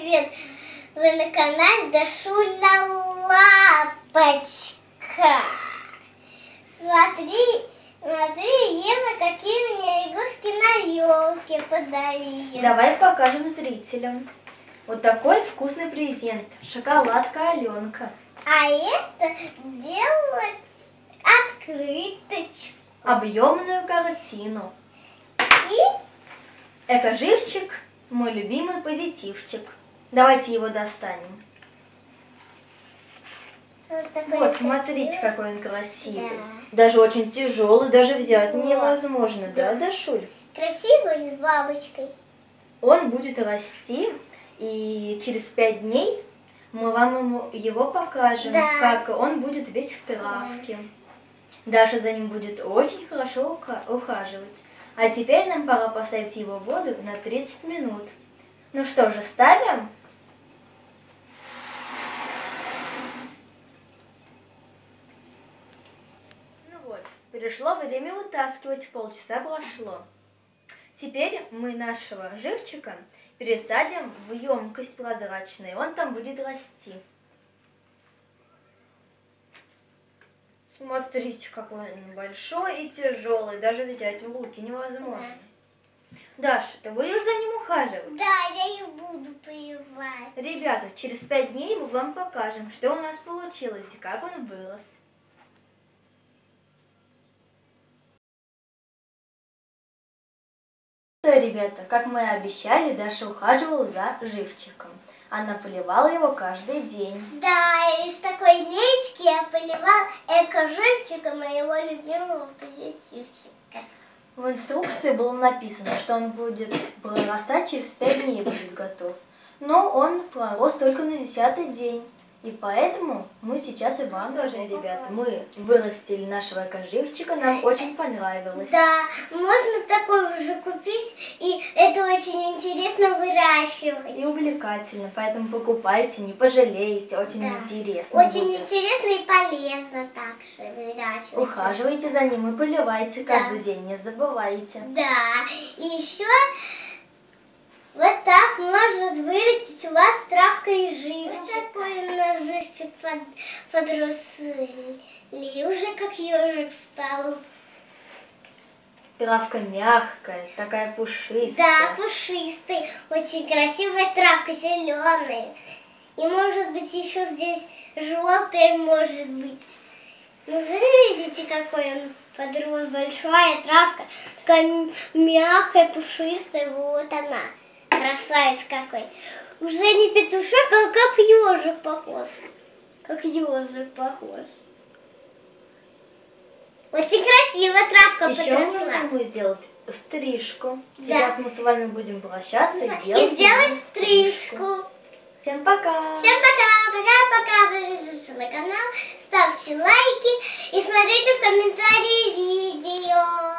привет! Вы на канале Дашуля Лапочка. Смотри, Ема, какие мне игрушки на елке подарили. Давай покажем зрителям. Вот такой вкусный презент. Шоколадка Аленка. А это делать открыточку. Объемную картину. И Эко-живчик, мой любимый позитивчик. Давайте его достанем. Вот, смотрите, какой он красивый. Да. Даже очень тяжелый, даже взять невозможно, да, Дашуль? Красивый, с бабочкой. Он будет расти, и через 5 дней мы вам его покажем, Да. как он будет весь в травке. Даша за ним будет очень хорошо ухаживать. А теперь нам пора поставить его в воду на 30 минут. Ну что же, ставим? Ну вот, пришло время вытаскивать, полчаса прошло. Теперь мы нашего живчика пересадим в емкость прозрачную, он там будет расти. Смотрите, какой он большой и тяжелый, даже взять в руки невозможно. Даша, ты будешь за ним ухаживать? Да, я их буду поливать. Ребята, через 5 дней мы вам покажем, что у нас получилось и как он вырос. Да, ребята, как мы и обещали, Даша ухаживала за живчиком. Она поливала его каждый день. Да, из такой лечки я поливал эко-живчика, моего любимого позитивчика. В инструкции было написано, что он будет прорастать через 5 дней, будет готов. Но он пророс только на 10-й день. И поэтому мы сейчас и вам тоже, ребята, мы вырастили нашего эко-живчика, нам очень понравилось. Да, можно такой уже купить, и это очень интересно выращивать. И увлекательно, поэтому покупайте, не пожалеете, очень интересно Очень будет. интересно и полезно также выращивать. Ухаживайте за ним и поливайте каждый день, не забывайте. Да, и еще вот так может вырастить у вас травка и живчик. Вот такой у нас живчик подрос, и уже как ежик стал. Травка мягкая, такая пушистая. Да, пушистый, очень красивая травка, зеленая. И может быть еще здесь желтая может быть. Ну вы видите, какой он подрос, большая травка, такая мягкая, пушистая, вот она. Красавец какой. Уже не петушок, а как ежик похож. Как ежик похож. Очень красивая травка Еще подросла. можно ему сделать стрижку. Сейчас мы с вами будем прощаться и И делать сделать ему стрижку. Всем пока! Всем пока! Пока-пока! Подписывайтесь на канал, ставьте лайки и смотрите в комментарии видео.